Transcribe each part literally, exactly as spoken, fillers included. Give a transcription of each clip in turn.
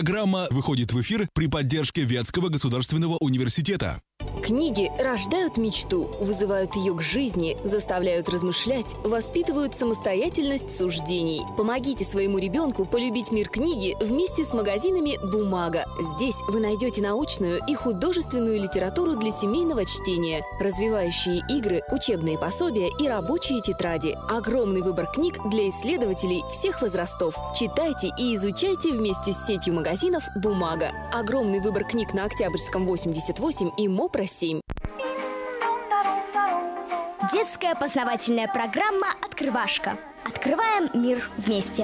Программа выходит в эфир при поддержке Вятского государственного университета. Книги рождают мечту, вызывают ее к жизни, заставляют размышлять, воспитывают самостоятельность суждений. Помогите своему ребенку полюбить мир книги вместе с магазинами «Бумага». Здесь вы найдете научную и художественную литературу для семейного чтения, развивающие игры, учебные пособия и рабочие тетради. Огромный выбор книг для исследователей всех возрастов. Читайте и изучайте вместе с сетью магазинов «Бумага». Огромный выбор книг на Октябрьском восемьдесят восемь и МОПРа семь. Детская познавательная программа «Открывашка». Открываем мир вместе.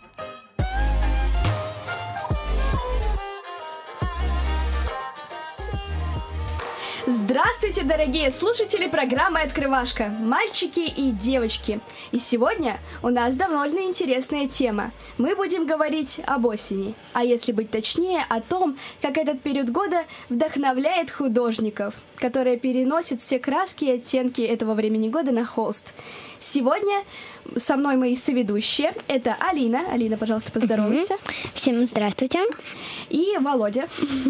Здравствуйте, дорогие слушатели программы «Открывашка», мальчики и девочки. И сегодня у нас довольно интересная тема. Мы будем говорить об осени, а если быть точнее, о том, как этот период года вдохновляет художников, которые переносят все краски и оттенки этого времени года на холст. Сегодня со мной мои соведущие. Это Алина. Алина, пожалуйста, поздоровайся. Всем здравствуйте. И Володя.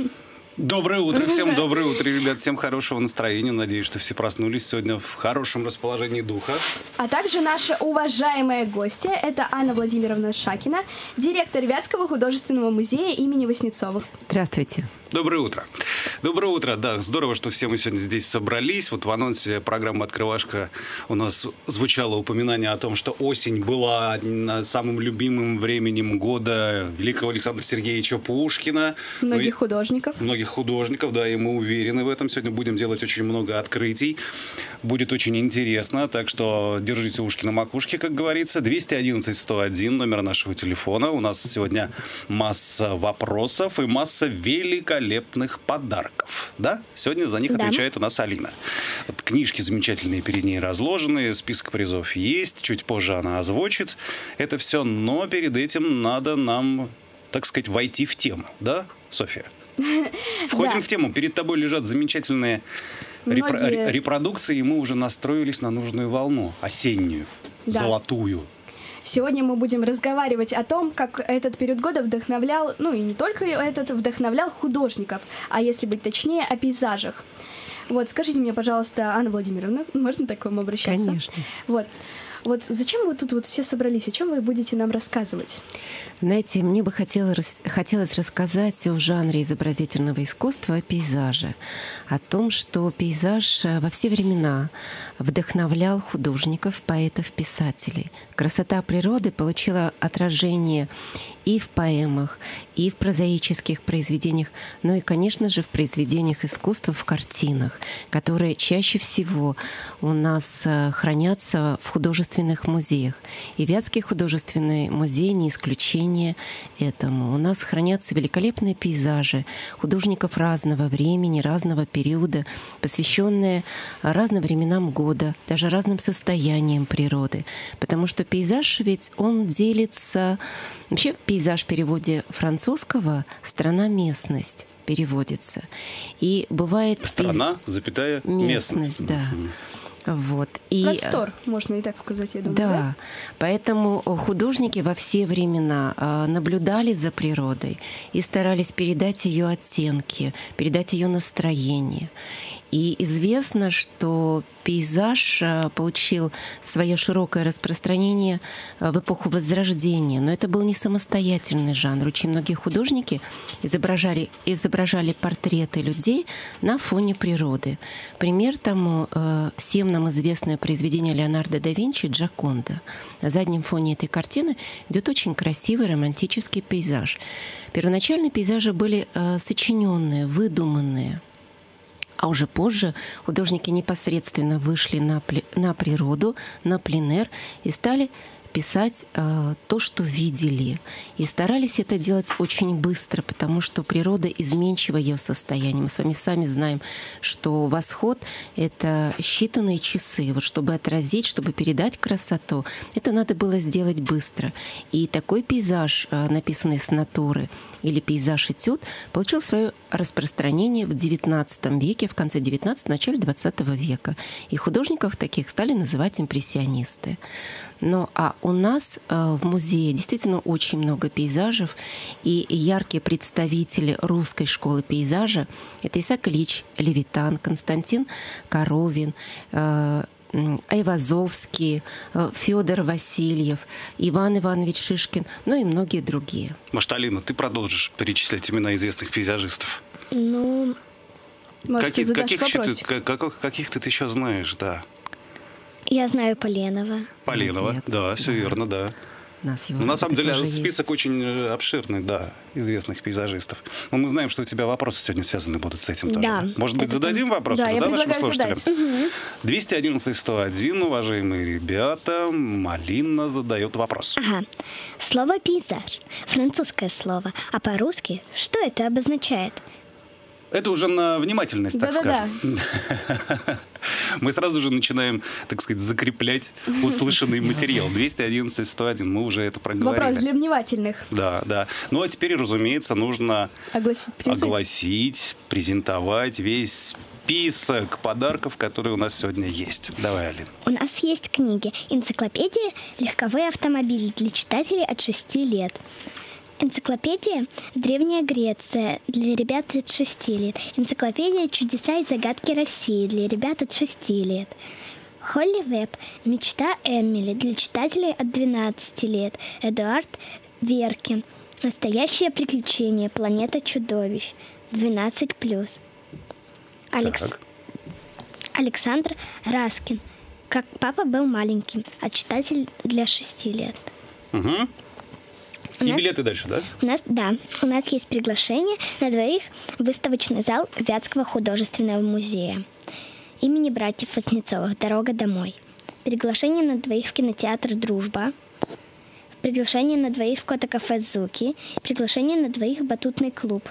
Доброе утро, всем доброе утро, ребят, всем хорошего настроения. Надеюсь, что все проснулись сегодня в хорошем расположении духа. А также наша уважаемая гостья, это Анна Владимировна Шакина, директор Вятского художественного музея имени Васнецовых. Здравствуйте. Доброе утро. Доброе утро. Да, здорово, что все мы сегодня здесь собрались. Вот в анонсе программы «Открывашка» у нас звучало упоминание о том, что осень была самым любимым временем года великого Александра Сергеевича Пушкина. Многих ну, художников. Многих художников, да, и мы уверены в этом. Сегодня будем делать очень много открытий. Будет очень интересно, так что держите ушки на макушке, как говорится. двести одиннадцать сто один, номер нашего телефона. У нас сегодня масса вопросов и масса великолепных подарков. Да? Сегодня за них да. отвечает у нас Алина. Вот книжки замечательные перед ней разложены, список призов есть. Чуть позже она озвучит это все, но перед этим надо нам, так сказать, войти в тему. Да, Софья? Входим да. в тему. Перед тобой лежат замечательные репро- Многие... репродукции, и мы уже настроились на нужную волну, осеннюю, да. золотую. Сегодня мы будем разговаривать о том, как этот период года вдохновлял, ну и не только этот, вдохновлял художников, а если быть точнее, о пейзажах. Вот, скажите мне, пожалуйста, Анна Владимировна, можно так к вам обращаться? Конечно. Вот. Вот зачем вы тут вот все собрались? О чем вы будете нам рассказывать? Знаете, мне бы хотелось, хотелось рассказать о жанре изобразительного искусства, о пейзаже. О том, что пейзаж во все времена вдохновлял художников, поэтов, писателей. Красота природы получила отражение и в поэмах, и в прозаических произведениях, ну и, конечно же, в произведениях искусства, в картинах, которые чаще всего у нас хранятся в художественных музеях. И Вятский художественный музей не исключение этому. У нас хранятся великолепные пейзажи художников разного времени, разного периода, посвященные разным временам года, даже разным состояниям природы. Потому что пейзаж ведь он делится... Вообще пейзаж в переводе французского «страна, местность» переводится. И бывает... Страна, пейз... запятая, местность. местность, да. Вот. И, простор, можно и так сказать, я думаю. Да, да? Поэтому художники во все времена наблюдали за природой и старались передать ее оттенки, передать ее настроение. И известно, что пейзаж получил свое широкое распространение в эпоху Возрождения, но это был не самостоятельный жанр. Очень многие художники изображали, изображали портреты людей на фоне природы. Пример тому всем нам известное произведение Леонардо да Винчи «Джоконда». На заднем фоне этой картины идет очень красивый романтический пейзаж. Первоначально пейзажи были сочиненные, выдуманные. А уже позже художники непосредственно вышли на, на природу, на пленэр и стали писать э, то, что видели. И старались это делать очень быстро, потому что природа изменчива ее состояние. Мы с вами сами знаем, что восход — это считанные часы. Вот чтобы отразить, чтобы передать красоту, это надо было сделать быстро. И такой пейзаж, э, написанный с натуры, или пейзаж-этюд, получил свое распространение в девятнадцатом веке, в конце девятнадцатого, начале двадцатого века. И художников таких стали называть импрессионисты. Ну а у нас в музее действительно очень много пейзажев, и яркие представители русской школы пейзажа — это Исаак Ильич Левитан, Константин Коровин, Айвазовский, Федор Васильев, Иван Иванович Шишкин, ну и многие другие. Может, Алина, ты продолжишь перечислять имена известных пейзажистов? Ну, Может, Каких, ты задашь каких, вопросик? ты, как, каких ты еще знаешь, да? я знаю Поленова. Полинова, Молодец. да, все Да. верно, да. У нас его Ну, на самом работы деле тоже список очень э, обширный, да, известных пейзажистов. Но мы знаем, что у тебя вопросы сегодня связаны будут с этим тоже. Да. Может быть, Это зададим вопрос Да, уже, я да, нашим предлагаю слушателям? задать. двести одиннадцать сто один, уважаемые ребята, Малина задает вопрос. Ага. Слово «пейзаж» — французское слово, а по-русски что это обозначает? Это уже на внимательность, так Да-да-да. скажем. Мы сразу же начинаем, так сказать, закреплять услышанный материал. двести одиннадцать сто один, мы уже это проговорили. Вопрос для внимательных. Да, да. Ну, а теперь, разумеется, нужно Огласить призы. огласить, презентовать весь список подарков, которые у нас сегодня есть. Давай, Алин. У нас есть книги «Энциклопедия. Легковые автомобили» для читателей от шести лет. Энциклопедия «Древняя Греция» для ребят от шести лет. Энциклопедия «Чудеса и загадки России» для ребят от шести лет. Холли Веб «Мечта Эмили» для читателей от двенадцати лет. Эдуард Веркин «Настоящее приключение. Планета чудовищ» двенадцать плюс. Алекс... Так. Александр Раскин «Как папа был маленьким» от читателей для шести лет. Угу. У И нас- билеты дальше, да? У нас, да, у нас есть приглашение на двоих в выставочный зал Вятского художественного музея имени братьев Васнецовых «Дорога домой». Приглашение на двоих в кинотеатр «Дружба». Приглашение на двоих в кота-кафе «Зуки». Приглашение на двоих в батутный клуб.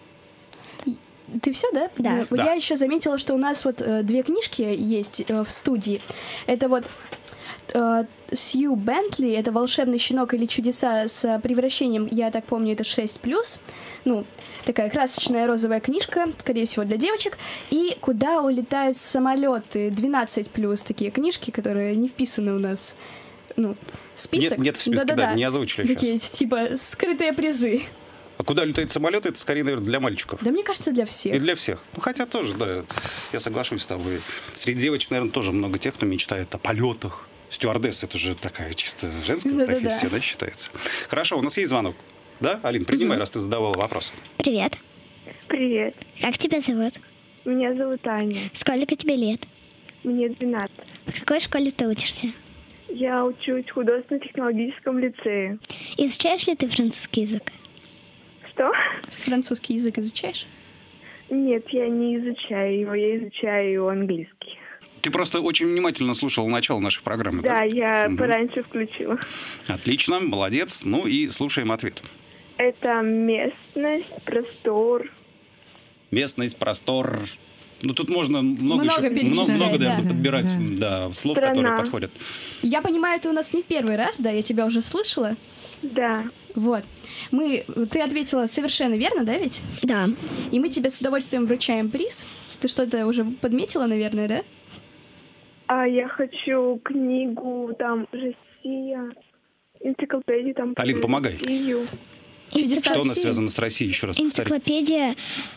Ты все, да? Да. Вот Да. я еще заметила, что у нас вот э, две книжки есть э, в студии. Это вот э, Сью Бентли, это «Волшебный щенок» или «Чудеса с превращением», я так помню, это шесть плюс. Ну, такая красочная розовая книжка, скорее всего, для девочек. И «Куда улетают самолеты», двенадцать плюс, такие книжки, которые не вписаны у нас. Ну, список. Нет, нет в списке, Да-да-да. да, не озвучили Такие, типа, скрытые призы. А куда летают самолеты, это скорее, наверное, для мальчиков. Да мне кажется, для всех. И для всех. Ну, хотя тоже, да, я соглашусь с тобой. Среди девочек, наверное, тоже много тех, кто мечтает о полетах. Стюардесса — это же такая чисто женская Да-да-да. профессия, да, считается. Хорошо, у нас есть звонок. Да, Алин, принимай, раз ты задавала вопрос. Привет. Привет, Как тебя зовут? меня зовут Аня, Сколько тебе лет? мне двенадцать. В какой школе ты учишься? Я учусь в художественно-технологическом лицее. Изучаешь ли ты французский язык? Что? Французский язык изучаешь? Нет, я не изучаю его, я изучаю английский. Ты просто очень внимательно слушал начало нашей программы, да? Да, я Мгм. пораньше включила. Отлично, молодец. Ну и слушаем ответ. Это местность, простор. Местность, простор. Ну, тут можно много, Много еще, перечислять, много, много, да. наверное, подбирать да, слов, Страна. которые подходят. Я понимаю, это у нас не в первый раз, да? Я тебя уже слышала. Да, Вот. Мы, ты ответила совершенно верно, да, ведь? Да. И мы тебе с удовольствием вручаем приз. Ты что-то уже подметила, наверное, да? а я хочу книгу, там, Россия, энциклопедию, там, про Алин, помогай. Россию. Чудеса Что у нас России. связано с Россией, еще раз повторю. Энциклопедия...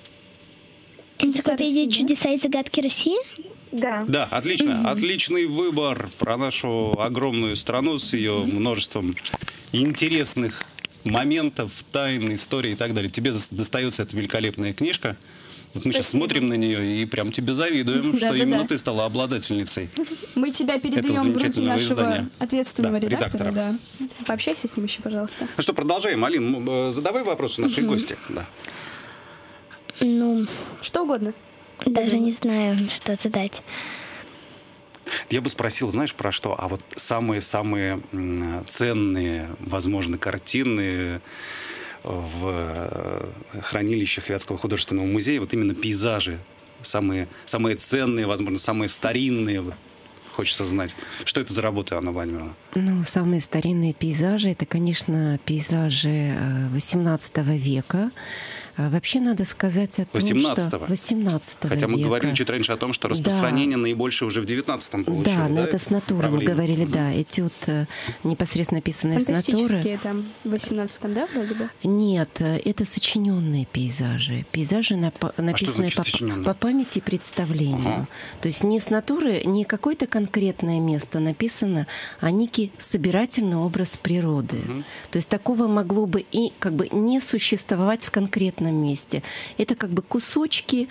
Чудеса Энциклопедия России, да? «Чудеса и загадки России»? Да. Да, отлично. Отличный выбор про нашу огромную страну с ее множеством интересных моментов, тайн, историй и так далее. Тебе зас- достается эта великолепная книжка. Вот мы сейчас Спасибо. смотрим на нее и прям тебе завидуем, что Да-да-да. именно ты стала обладательницей. Мы тебя передаем в руки замечательного нашего издания. ответственного Да, редактора. редактора. Да. Пообщайся с ним еще, пожалуйста. Ну что, продолжаем. Алин, м, э, задавай вопросы нашей гости. Да. Ну, Что угодно. даже не знаю, что задать. Я бы спросил, знаешь, про что? А вот самые-самые м, ценные, возможно, картины в э, хранилищах Вятского художественного музея, вот именно пейзажи, самые, самые ценные, возможно, самые старинные, вот, хочется знать. Что это за работа, Анна Владимировна? Ну, самые старинные пейзажи — это, конечно, пейзажи э, восемнадцатого века. Вообще надо сказать о том, восемнадцатого. что восемнадцатого Хотя мы века. говорили чуть раньше о том, что распространение да. наибольшее уже в девятнадцатом получило. Да, но да, это с натуры мы говорили, угу. да. Этюд непосредственно написанный с натуры. Фантастические там в восемнадцатом, да, вроде бы? Нет, это сочиненные пейзажи. Пейзажи, написанные а по, по памяти и представлению. Ага. То есть не с натуры, не какое-то конкретное место написано, а некий собирательный образ природы. Угу. То есть такого могло бы и как бы не существовать в конкретном месте. Это как бы кусочки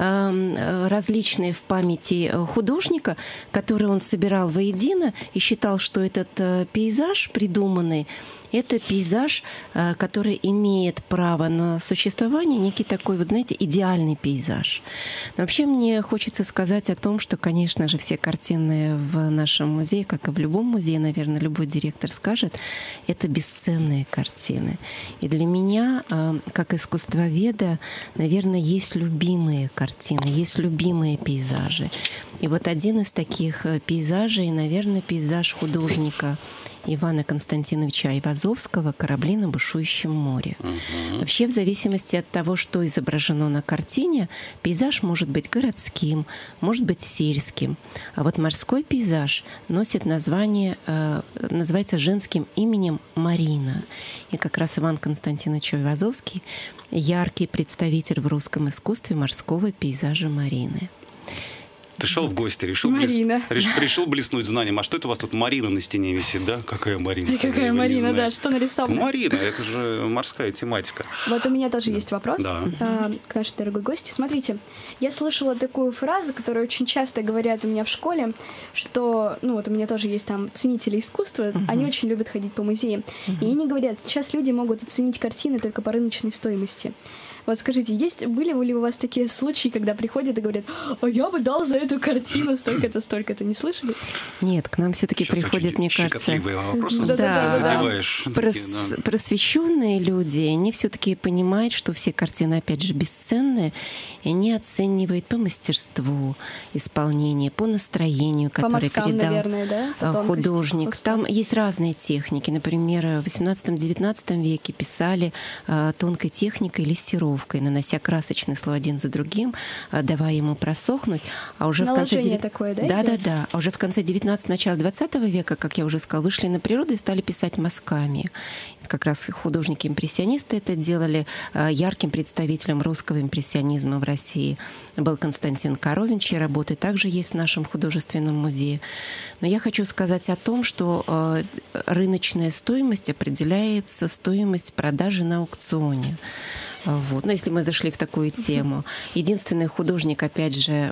э, различные в памяти художника, которые он собирал воедино и считал, что этот э, пейзаж придуманный, это пейзаж, который имеет право на существование, некий такой, вот знаете, идеальный пейзаж. Но вообще мне хочется сказать о том, что, конечно же, все картины в нашем музее, как и в любом музее, наверное, любой директор скажет, это бесценные картины. И для меня, как искусствоведа, наверное, есть любимые картины, есть любимые пейзажи. И вот один из таких пейзажей, наверное, пейзаж художника Ивана Константиновича Айвазовского «Корабли на бушующем море». Uh-huh. Вообще, в зависимости от того, что изображено на картине, пейзаж может быть городским, может быть сельским. А вот морской пейзаж носит название, э, называется женским именем Марина. И как раз Иван Константинович Айвазовский — яркий представитель в русском искусстве морского пейзажа Марины. Пришел в гости, решил, блес... решил, решил блеснуть знанием. А что это у вас тут Марина на стене висит, да? Какая Марина? И какая Марина, да, что нарисовано? Марина, это же морская тематика. Вот у меня тоже есть вопрос да. а, к нашей дорогой гости. Смотрите, я слышала такую фразу, которую очень часто говорят у меня в школе, что, ну вот у меня тоже есть там ценители искусства, uh-huh. они очень любят ходить по музеям. Uh-huh. И они говорят, сейчас люди могут оценить картины только по рыночной стоимости. Вот скажите, есть, были ли у вас такие случаи, когда приходят и говорят, а я бы дал за эту картину столько-то, столько-то? Не слышали? нет, к нам все-таки приходят, мне кажется, вопросы да, задеваешь. Прос, да. просвещенные люди, они все-таки понимают, что все картины, опять же, бесценные, и они оценивают по мастерству исполнения, по настроению, по которое мазкам, передал наверное, да? художник. Там есть разные техники. Например, в восемнадцатом-девятнадцатом веке писали а, тонкой техникой лессировкой, нанося красочный слой один за другим, давая ему просохнуть. А уже наложение в конце дев... такое, да? Да, да, да. А уже в конце девятнадцатого, начало двадцатого века, как я уже сказала, вышли на природу и стали писать мазками. Как раз художники-импрессионисты это делали. Ярким представителем русского импрессионизма в России был Константин Коровин, чьи работы также есть в нашем художественном музее. Но я хочу сказать о том, что рыночная стоимость определяется стоимость продажи на аукционе. Вот. Но если мы зашли в такую тему. Единственный художник, опять же,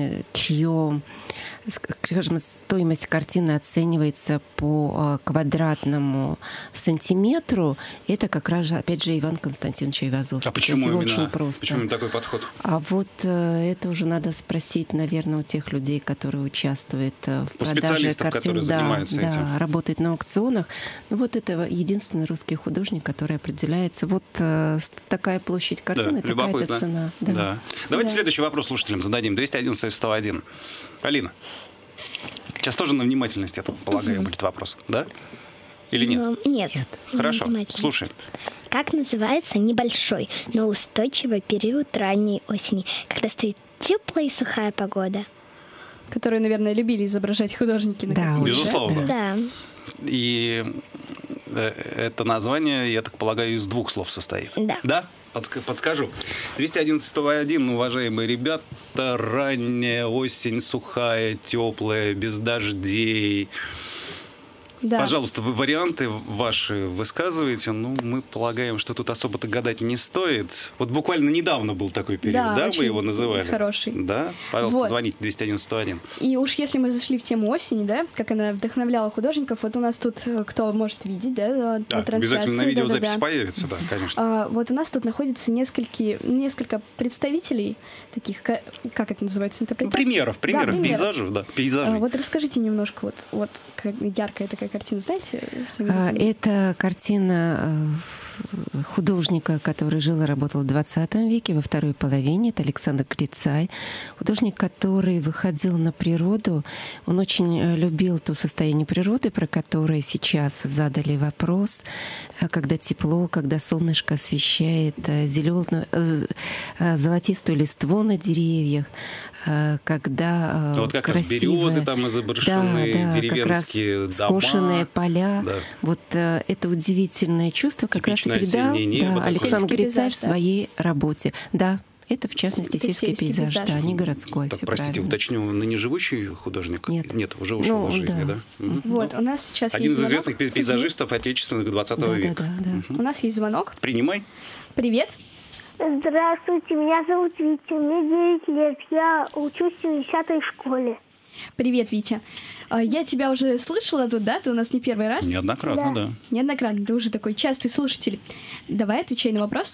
чье, скажем, стоимость картины оценивается по квадратному сантиметру, это как раз, опять же, Иван Константинович Айвазовский. А почему именно? Очень просто. Почему такой подход? А вот это уже надо спросить, наверное, у тех людей, которые участвуют в у продаже специалистов, картин. которые да, занимаются да, этим. Работают на аукционах. Ну вот это единственный русский художник, который определяется. Вот такая площадь картины, да, такая-то цена. Да. Да. Давайте да. следующий вопрос слушателям зададим. двести одиннадцать сто один. Алина, сейчас тоже на внимательность, я полагаю, угу. будет вопрос, да? Или нет? Ну, нет. нет. Хорошо, слушаем. Как называется небольшой, но устойчивый период ранней осени, когда стоит теплая и сухая погода? Которую, наверное, любили изображать художники на да, картинах. Безусловно. Да. И это название, я так полагаю, из двух слов состоит. Да. Да? Подскажу. двести одиннадцать сто один, уважаемые ребята, ранняя осень, сухая, теплая, без дождей. Да. Пожалуйста, вы варианты ваши высказываете. Ну, мы полагаем, что тут особо-то гадать не стоит. Вот буквально недавно был такой период, да, да вы его называли? Хороший. Да? Пожалуйста, вот. Звоните двести одиннадцать сто один. И уж если мы зашли в тему осени, да, как она вдохновляла художников, вот у нас тут, кто может видеть, да, да обязательно на видеозаписи да, да, да. появится, да, конечно. А, вот у нас тут находится несколько, несколько представителей таких, как, как это называется, интерпретаций? Ну, примеров, примеров, да, пейзажей, да, пейзажей. А, вот расскажите немножко, вот, вот как яркая такая картина, знаете? Это картина художника, который жил и работал в двадцатом веке, во второй половине. Это Александр Грицай. Художник, который выходил на природу. Он очень любил то состояние природы, про которое сейчас задали вопрос. Когда тепло, когда солнышко освещает зеленую, золотистую листву на деревьях, когда вот как красивые, раз березы там изображены, да, да, деревенские как раз дома. скошенные поля. Да. Вот э, это удивительное чувство как Типичное раз и передал небо, да, Александр Грицай в своей да? работе. Да, это в частности это сельский, сельский пейзаж, пейзаж, да, не городской. Так, простите, правильно. Уточню, ныне живущий художник? Нет. Нет, уже ушел ну, из жизни, да? да? Угу. Вот, у нас сейчас Один есть из звонок. известных пейзажистов отечественных двадцатого да, века. Да, да, да. Угу. У нас есть звонок. Принимай. Привет. Здравствуйте, меня зовут Витя, мне девять лет, я учусь в десятой школе. Привет, Витя. Я тебя уже слышала тут, да? Ты у нас не первый раз? Неоднократно, да. да. Неоднократно, ты уже такой частый слушатель. Давай, отвечай на вопрос.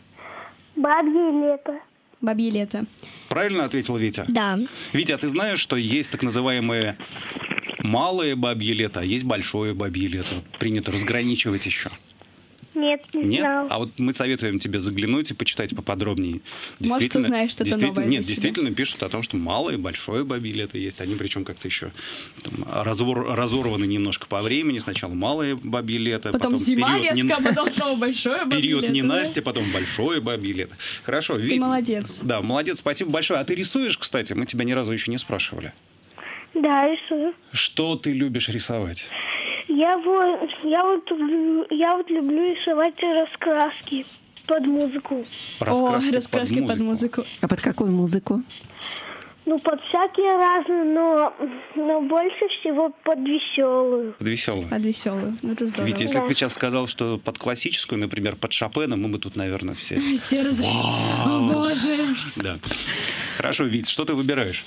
Бабье лето. Бабье лето. Правильно ответил Витя? Да. Витя, а ты знаешь, что есть так называемые малое бабье лето, а есть большое бабье лето? Принято разграничивать еще. Нет, не Нет? знал. А вот мы советуем тебе заглянуть и почитать поподробнее. Может, ты знаешь что-то новое Нет, для действительно себя. Пишут о том, что малое и большое бабье лето есть. Они причем как-то еще там, развор, разорваны немножко по времени. Сначала малое бабье лето, потом, потом зима резко, не... потом снова большое бабье период лето. Период да? ненастья, потом большое бабье лето. Хорошо, Ты Вить, молодец. Да, молодец, спасибо большое. А ты рисуешь, кстати? Мы тебя ни разу еще не спрашивали. Да, рисую. Что ты любишь рисовать? Я вот, я вот, люблю, я вот люблю рисовать раскраски под музыку. Раскраски, О, раскраски под, под музыку. А под какую музыку? Ну, под всякие разные, но, но больше всего под веселую. Под веселую. Под веселую. Это здорово. Ведь если да. бы ты сейчас сказал, что под классическую, например, под Шопена, мы бы тут, наверное, все... Все раз... О, боже! Да. Хорошо, Вить, что ты выбираешь?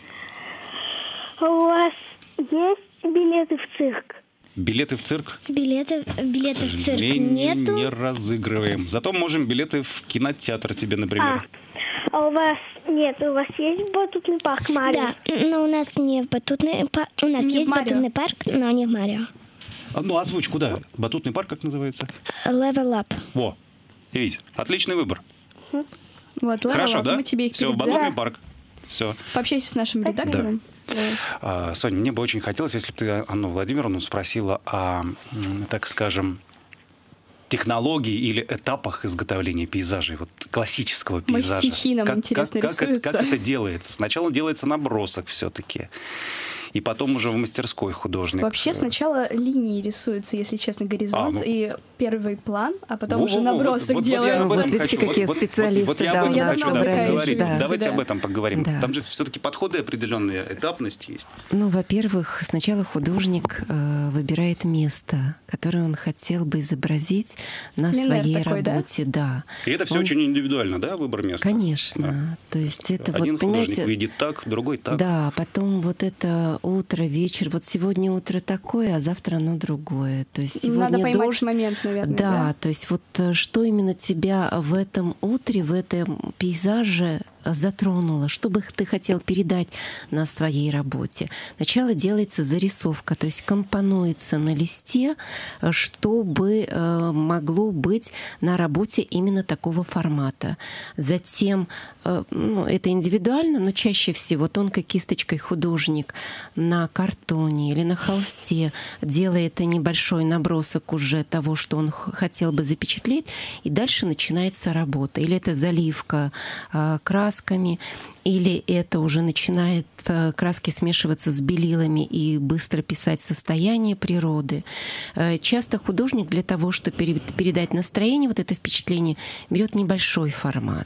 У вас есть билеты в цирк? Билеты в цирк? Билеты, билеты в цирк нету. Не разыгрываем. Зато можем билеты в кинотеатр тебе, например. А, а у вас нет, у вас есть батутный парк Марио? Да, но у нас не батутный парк. У нас Не есть в Марио. батутный парк, но не в Марио. А, ну, озвучь, куда? Батутный парк, как называется? Level Up. Во, Вить, отличный выбор. Вот, Лера, Хорошо, да? мы тебе их Все, в передаем. батутный парк. Все. Пообщайся с нашим редактором. А, Соня, мне бы очень хотелось, если бы ты Анну Владимировну спросила о, так скажем, технологии или этапах изготовления пейзажей, вот классического пейзажа. Стихи нам как, интересно как, как, это, рисуются. как это делается? Сначала делается набросок все-таки. И потом уже в мастерской художник. Вообще сначала линии рисуются, если честно, горизонт А, ну. и первый план, а потом Во, уже во, во, набросок вот, вот, вот я об делается. этом Вот видите, хочу. какие Вот- вот- специалисты, вот я да, об у этом нас хочу собрались. поговорить. Да. Давайте Да. об этом поговорим. Да. Там же все-таки подходы определенные, этапность есть. Ну, во-первых, сначала художник э, выбирает место, которое он хотел бы изобразить на Пленэр своей такой, да? работе. Да. И это все Он- очень индивидуально, да, выбор места? Конечно. Да. То есть это Один вот, художник понимаете, видит так, другой так. да, потом вот это утро, вечер. Вот сегодня утро такое, а завтра оно другое. То есть сегодня Надо поймать дождь. момент, наверное. Да, Да. то есть вот э, что именно тебя в этом утре, в этом пейзаже э, затронуло, что бы ты хотел передать на своей работе. Сначала делается зарисовка, то есть компонуется на листе, э, чтобы э, могло быть на работе именно такого формата. Затем, э, ну, это индивидуально, но чаще всего тонкой кисточкой художник на картоне или на холсте делает небольшой набросок уже того, что он х- хотел бы запечатлеть, и дальше начинается работа. Или это заливка э, красками, или это уже начинает э, краски смешиваться с белилами и быстро писать состояние природы. Э, часто художник для того, чтобы пере- передать настроение, вот это впечатление, берет небольшой формат.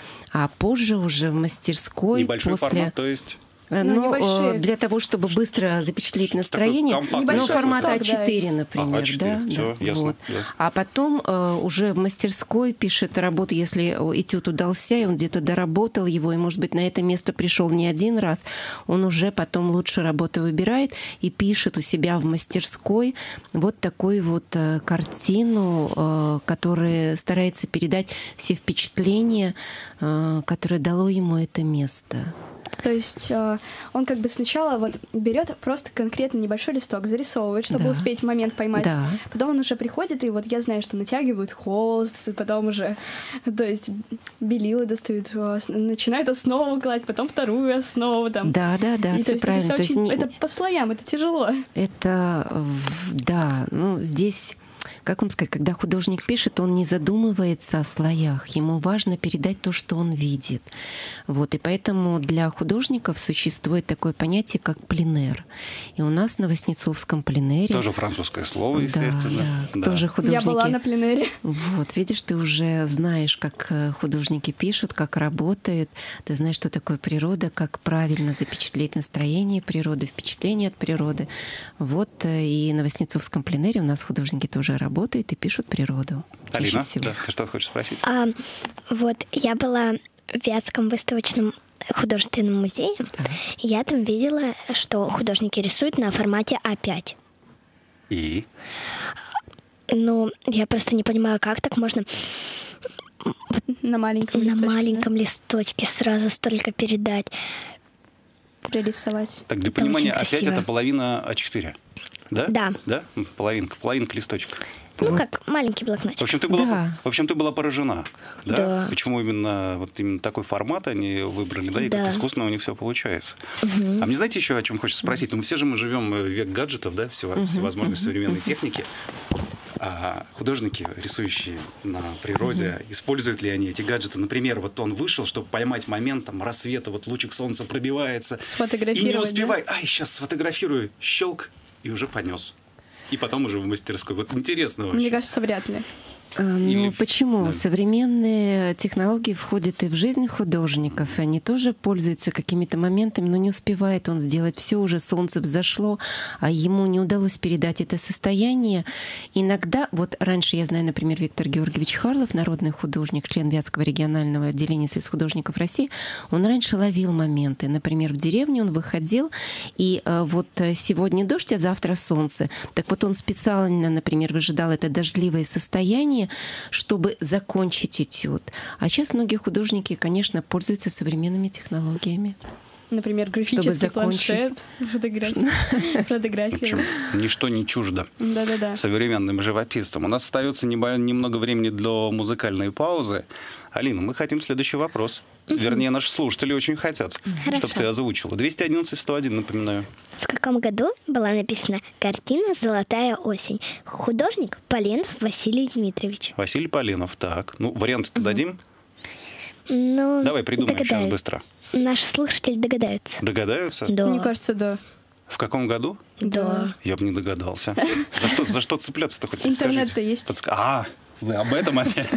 А позже уже в мастерской Небольшой после... формат, то есть... Э, Ну, Ну, небольшие. э, для того, чтобы быстро запечатлеть Что-то настроение, такое ну, компактное. формата А Небольшой четыре, листок, например, А, А четыре, да, всё, да, ясно, вот. да. А потом э, уже в мастерской пишет работу, если этюд удался, и он где-то доработал его, и, может быть, на это место пришел не один раз, он уже потом лучше работу выбирает и пишет у себя в мастерской вот такую вот э, картину, э, которая старается передать все впечатления, э, которые дало ему это место. То есть э, он как бы сначала вот берет просто конкретно небольшой листок, зарисовывает, чтобы Да. успеть момент поймать. Да. Потом он уже приходит, и вот я знаю, что натягивают холст, и потом уже, то есть белила достают, э, с- начинают основу класть, потом вторую основу там. Да, да, да, И, все то есть правильно. Это, То всё есть очень- не- это по слоям, это тяжело. Это, в- да, ну, здесь, как вам сказать, когда художник пишет, он не задумывается о слоях, ему важно передать то, что он видит. Вот, и поэтому для художников существует такое понятие, как пленэр. И у нас на Воснецовском пленэре... Тоже французское слово, естественно. Да, Да. тоже художники... Я была на пленэре. Вот, видишь, ты уже знаешь, как э, художники пишут, как работают, ты знаешь, что такое природа, как правильно запечатлеть настроение природы, впечатление от природы. Вот, э, и на Воснецовском пленэре у нас художники тоже работают и пишут природу. чаще Алина, всего. да, ты что хочешь спросить? А, вот я была в Вятском выставочном художественном музее. Я там видела, что художники рисуют на формате А пять. И? Ну, я просто не понимаю, как так можно На маленьком на листочке, маленьком листочке сразу столько передать. да, прорисовать. Так, для Это понимания, очень опять красиво. это половина А четыре. Да? Да. Да? М, Половинка, половинка листочка. Ну, как маленький блокнотик. В общем, ты была, Да. в общем, ты была поражена, да? Да. Почему именно вот именно такой формат они выбрали, да, и как Да. искусственно у них все получается. А мне знаете еще о чем хочется спросить? Ну, все же мы живем в век гаджетов, да, всего- всевозможной современной техники. А художники, рисующие на природе, используют ли они эти гаджеты? Например, вот он вышел, чтобы поймать момент там, рассвета, вот лучик солнца пробивается. И Сфотографировать, не да? успевай. Ай, сейчас сфотографирую. Щелк, и уже понес. И потом уже в мастерской. Вот интересно вообще. Мне кажется, вряд ли. А, Ну, Или- почему? да. Современные технологии входят и в жизнь художников. Они тоже пользуются какими-то моментами, но не успевает он сделать все, уже солнце взошло, а ему не удалось передать это состояние. Иногда, вот раньше, я знаю, например, Виктор Георгиевич Харлов, народный художник, член Вятского регионального отделения Союза художников России, он раньше ловил моменты. Например, в деревне он выходил, и э, вот э, сегодня дождь, а завтра солнце. Так вот он специально, например, выжидал это дождливое состояние, чтобы закончить этюд. А сейчас многие художники, конечно, пользуются современными технологиями. Например, графический закончить. планшет, фотография. В общем, Фотография. ничто не чуждо Да-да-да. современным живописцам. У нас остается небо- немного времени для музыкальной паузы. Алина, мы хотим следующий вопрос. Вернее, наши слушатели очень хотят, чтобы ты озвучила. двести одиннадцать сто один, напоминаю. В каком году была написана картина «Золотая осень»? Художник Поленов Василий Дмитриевич. Василий Поленов. Так, ну, варианты-то дадим? Ну, Давай придумаем сейчас догадаюсь. быстро. Наши слушатели догадаются. Догадаются? Да. Мне кажется, да. В каком году? Да. Я бы не догадался. За что, за что цепляться-то хоть Интернет-то подскажите? есть. Подска- А, вы об этом опять?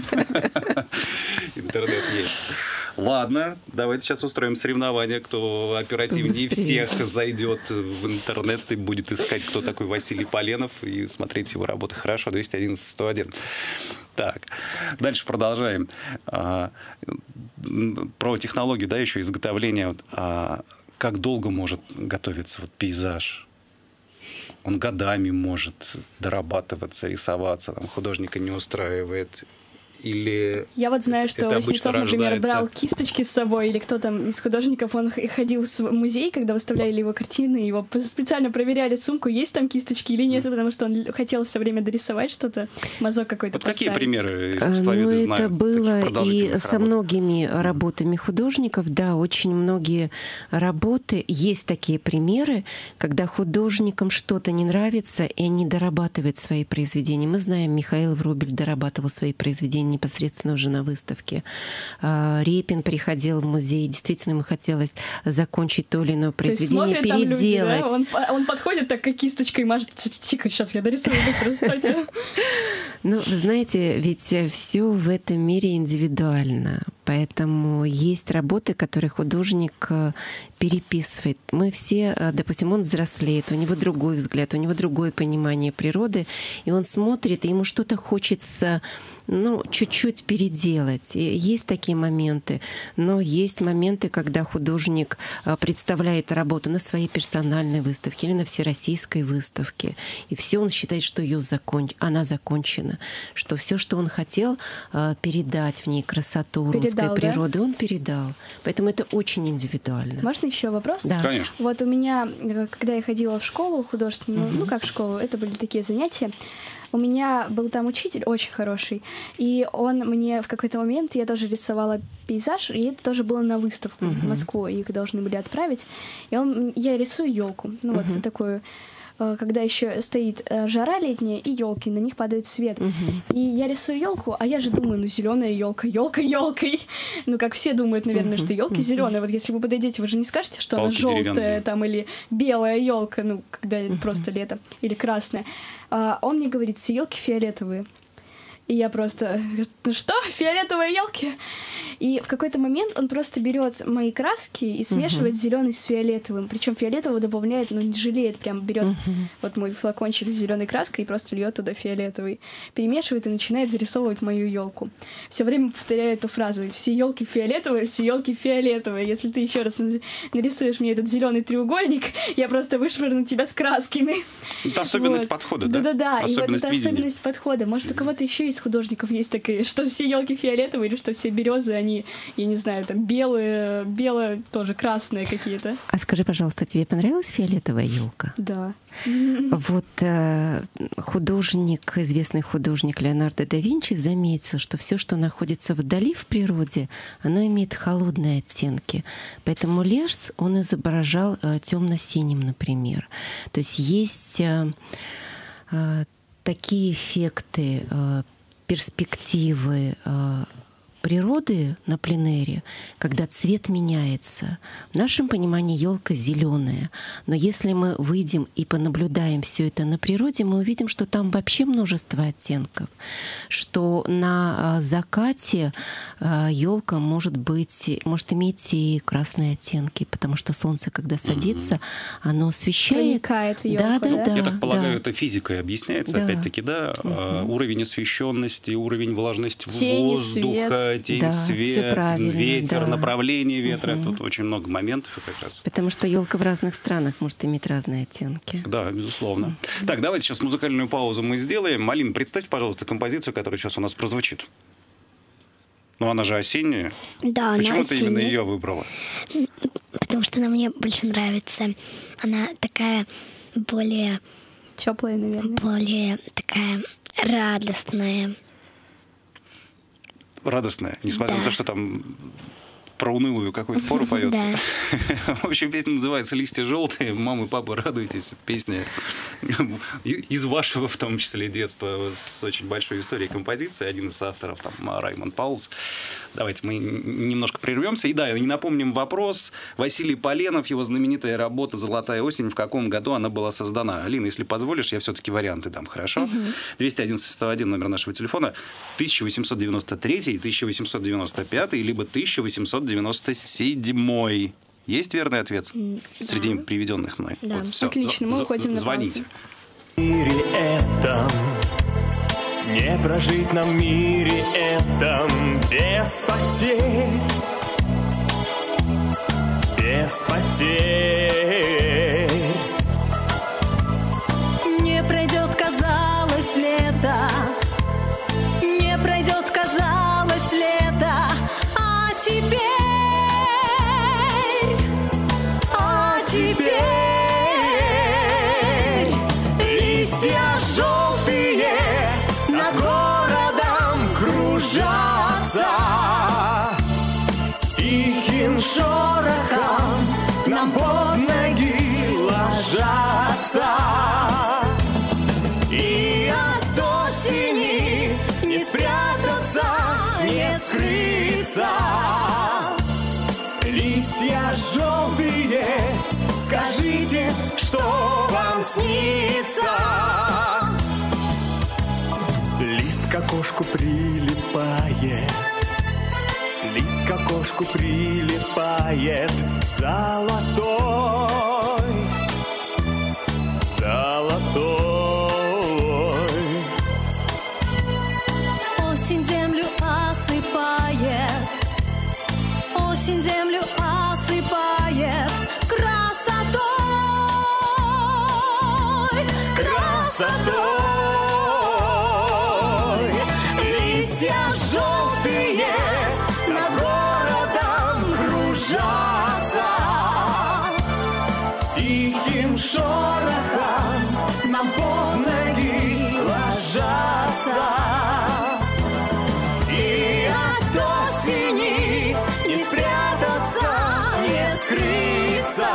Интернет есть. Ладно, давайте сейчас устроим соревнование, кто оперативнее Быстрее. всех зайдет в интернет и будет искать, кто такой Василий Поленов, и смотреть его работы. Хорошо, двести одиннадцать сто один. Так, дальше продолжаем. А, м, Про технологию, да, еще изготовления. Вот, а, как долго может готовиться вот пейзаж? Он годами может дорабатываться, рисоваться, там, художника не устраивает. Или Я вот знаю, это что обычно Васнецов, например, рождается- брал кисточки с собой, или кто там из художников, он х- ходил в музей, когда выставляли его картины, его п- специально проверяли сумку, есть там кисточки или нет, потому что он л- хотел все время дорисовать что-то, мазок какой-то Вот какие поставить. примеры А, искусствоведы Ну, это знают? было таких и продолжительных со работ? многими работами художников. Да, очень многие работы. Есть такие примеры, когда художникам что-то не нравится, и они дорабатывают свои произведения. Мы знаем, Михаил Врубель дорабатывал свои произведения непосредственно уже на выставке. А, Репин приходил в музей, действительно ему хотелось закончить то или иное То есть произведение, смотрят там люди, переделать. да? он, по- он подходит так, как кисточкой мажет. Тихо, сейчас я дорисую быстро, стойте. Ну, вы знаете, ведь все в этом мире индивидуально. Поэтому есть работы, которые художник э, переписывает. Мы все, э, допустим, он взрослеет, у него другой взгляд, у него другое понимание природы, и он смотрит, и ему что-то хочется ну, чуть-чуть переделать. И есть такие моменты, но есть моменты, когда художник представляет работу на своей персональной выставке или на всероссийской выставке, и все он считает, что ее закон... она закончена, что все, что он хотел передать в ней красоту Передал, русской да? природы, он передал. Поэтому это очень индивидуально. Можно еще вопрос? Да. Конечно. Вот у меня, когда я ходила в школу художественную, ну как в школу, это были такие занятия, у меня был там учитель очень хороший, и он мне в какой-то момент, я тоже рисовала пейзаж, и это тоже было на выставку uh-huh. в Москву, их должны были отправить, и он, я рисую елку, ну uh-huh. вот такую, когда еще стоит жара летняя и елки, на них падает свет. Uh-huh. И я рисую елку, а я же думаю, ну зеленая елка, елка елкой. Ну, как все думают, наверное, uh-huh. что елки uh-huh. зеленые. Вот если вы подойдете, вы же не скажете, что Палки она желтая там или белая елка, ну, когда uh-huh. просто лето, или красная. А он мне говорит, все елки фиолетовые. И я просто, ну что, фиолетовые елки? И в какой-то момент он просто берет мои краски и смешивает uh-huh. зеленый с фиолетовым. Причем фиолетового добавляет, ну не жалеет, прям берет uh-huh. вот мой флакончик с зеленой краской и просто льет туда фиолетовый. Перемешивает и начинает зарисовывать мою елку. Все время повторяю эту фразу: все елки фиолетовые, все елки фиолетовые. Если ты еще раз нарисуешь мне этот зеленый треугольник, я просто вышвырну тебя с красками. Это особенность вот. подхода, да? Да-да-да. И вот это видения. особенность подхода. Может, у кого-то еще есть художников есть такие, что все елки фиолетовые, или что все березы, они, я не знаю, там белые, белые тоже красные какие-то. А скажи, пожалуйста, тебе понравилась фиолетовая елка? Да. Вот э, художник, известный художник Леонардо да Винчи заметил, что все, что находится вдали в природе, оно имеет холодные оттенки. Поэтому лес он изображал э, темно-синим, например. То есть есть э, э, такие эффекты, э, перспективы э, природы на пленэре, когда цвет меняется. В нашем понимании елка зеленая, но если мы выйдем и понаблюдаем все это на природе, мы увидим, что там вообще множество оттенков, что на закате елка может быть, может иметь и красные оттенки, потому что солнце, когда садится, mm-hmm. оно освещает. Проникает в елку, да, да, да? да. Я так полагаю, да. это физикой объясняется, да. опять-таки, да, mm-hmm. уровень освещенности, уровень влажности Тени, воздуха, свет. тень, да, свет, ветер, да. направление ветра. Угу. Тут очень много моментов как раз. Потому что елка в разных странах может иметь разные оттенки. Да, безусловно. Угу. Так, давайте сейчас музыкальную паузу мы сделаем. Малин, представьте, пожалуйста, композицию, которая сейчас у нас прозвучит. Ну, она же осенняя. Да, Почему она ты осенняя. именно ее выбрала? Потому что она мне больше нравится. Она такая более... Теплая, наверное. Более такая радостная. Радостная, несмотря да. на то, что там про унылую какую-то пору поется. Да. В общем, песня называется «Листья желтые». Мамы и папы, радуйтесь. Песня из вашего, в том числе, детства, с очень большой историей композиции. Один из авторов, там, Раймонд Паулс. Давайте мы немножко прервемся. И да, не напомним вопрос. Василий Поленов, его знаменитая работа «Золотая осень». В каком году она была создана? Алина, если позволишь, я все-таки варианты дам, хорошо? Угу. двести одиннадцать сто один номер нашего телефона. тысяча восемьсот девяносто третий, тысяча восемьсот девяносто пятый, либо тысяча восемьсот девяносто седьмой. Есть верный ответ да. среди приведенных мной? Да. Вот, всё, отлично, мы уходим на звоните. В мире этом не прожить нам в мире этом без потерь, без потерь. Не пройдет, казалось, лето, не пройдет, казалось, лето, а теперь, а теперь листья желтые над городом кружатся, с тихим шорохом нам под ноги ложатся. И от осени не спрятаться, не скрыться. Листья желтые, скажите, что вам снится. Лист к окошку прилипает, лист к окошку прилипает, золотой, золотой. Осень осень землю осыпает красотой, красотой. Листья желтые над городом кружатся, с тихим шорохом нам под ноги ложатся. И от осени не спрятаться, не скрыться.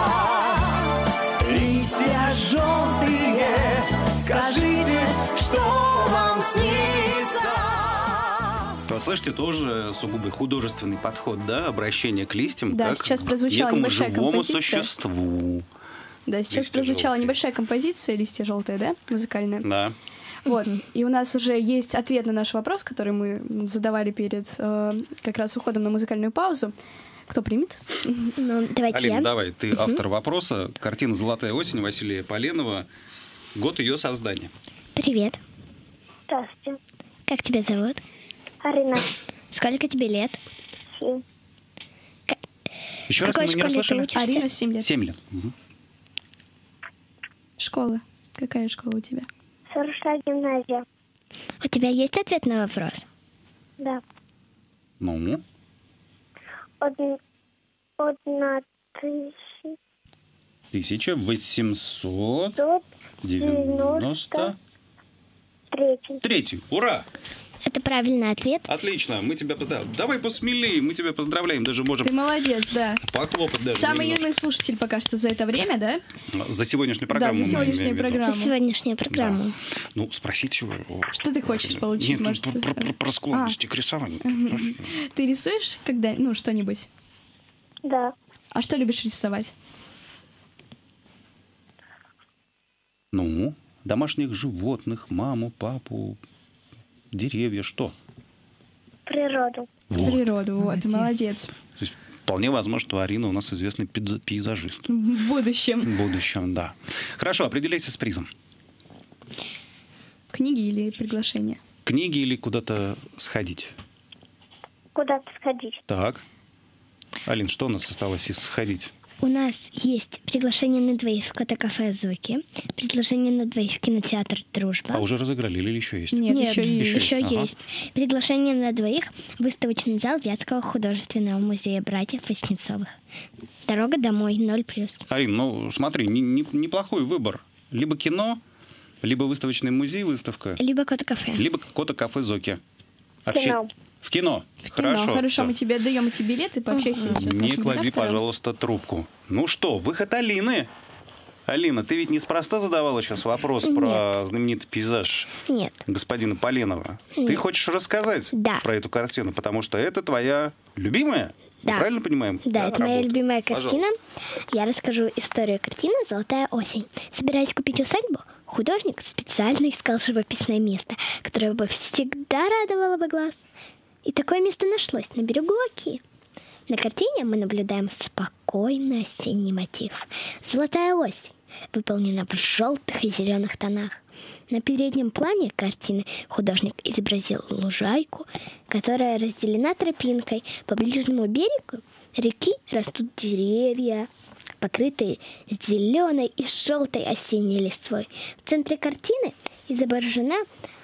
Листья желтые, скажите, что вам снится. Вот слышите, тоже сугубо художественный подход, да, обращение к листьям, Да, как сейчас к прозвучала некому небольшая живому композиция. существу. Да, сейчас Листья прозвучала желтые. небольшая композиция «Листья желтые», да, музыкальная? Да. Вот, и у нас уже есть ответ на наш вопрос, который мы задавали перед э, как раз уходом на музыкальную паузу. Кто примет? Ну, давайте Алина, я. давай, ты автор вопроса. Картина «Золотая осень» Василия Поленова. Год ее создания. Привет. Здравствуйте. Как тебя зовут? Арина. Сколько тебе лет? Семь. Еще раз Какой мы не школе ты расслышали. учишься? Арина, семь лет. Семь лет. Мгм. Школа. Какая школа у тебя? Сорушая гимназия. У тебя есть ответ на вопрос? Да. Ну, Од- Одна тысяча тысяча восемьсот девяносто девяносто третий. третий. Ура! Это правильный ответ. Отлично, мы тебя поздравляем. Давай посмелее, мы тебя поздравляем. Даже можем Ты молодец, да. похлопать даже Самый немножко. юный слушатель пока что за это время, да? За сегодняшнюю программу. Да, за мы сегодняшнюю имеем в виду. программу. За сегодняшнюю программу. Ну, спросите его. Что ты хочешь получить, Нет, может? про, про- про- про склонности к рисованию. Мгм. Ты рисуешь когда, ну, что-нибудь? Да. А что любишь рисовать? Ну, домашних животных, маму, папу, деревья, что? Природу. Вот. Природу, вот, ты молодец. То есть вполне возможно, что Арина у нас известный пейз- пейзажист. В будущем. В будущем, да. Хорошо, определяйся с призом. Книги или приглашения? Книги или куда-то сходить? Куда-то сходить. Так. Алин, что у нас осталось из сходить? У нас есть приглашение на двоих в Кота-кафе «Звуки», приглашение на двоих в кинотеатр «Дружба». А уже разыграли или еще есть? Нет, Нет, еще есть. еще Ага. есть. Приглашение на двоих в выставочный зал Вятского художественного музея братьев Васнецовых. Дорога домой, ноль плюс. Арин, ну смотри, не- не- неплохой выбор. Либо кино, либо выставочный музей, выставка, Либо Кота-кафе. либо кота-кафе «Зоки». Кино. В кино. В Хорошо. кино. Хорошо, всё. мы тебе отдаем эти билеты, пообщайся еще с Не нашим клади, редактором. пожалуйста, трубку. Ну что, выход Алины. Алина, ты ведь неспроста задавала сейчас вопрос про знаменитый пейзаж Нет. господина Поленова. Ты Нет. хочешь рассказать Да. про эту картину, потому что это твоя любимая? Мы Да. правильно понимаем? Да, это моя работа? любимая картина. Пожалуйста. Я расскажу историю картины «Золотая осень». Собираясь купить усадьбу, художник специально искал живописное место, которое бы всегда радовало бы глаз. И такое место нашлось на берегу Оки. На картине мы наблюдаем спокойный осенний мотив. Золотая осень выполнена в желтых и зеленых тонах. На переднем плане картины художник изобразил лужайку, которая разделена тропинкой. По ближнему берегу реки растут деревья, покрытые зеленой и желтой осенней листвой. В центре картины изображена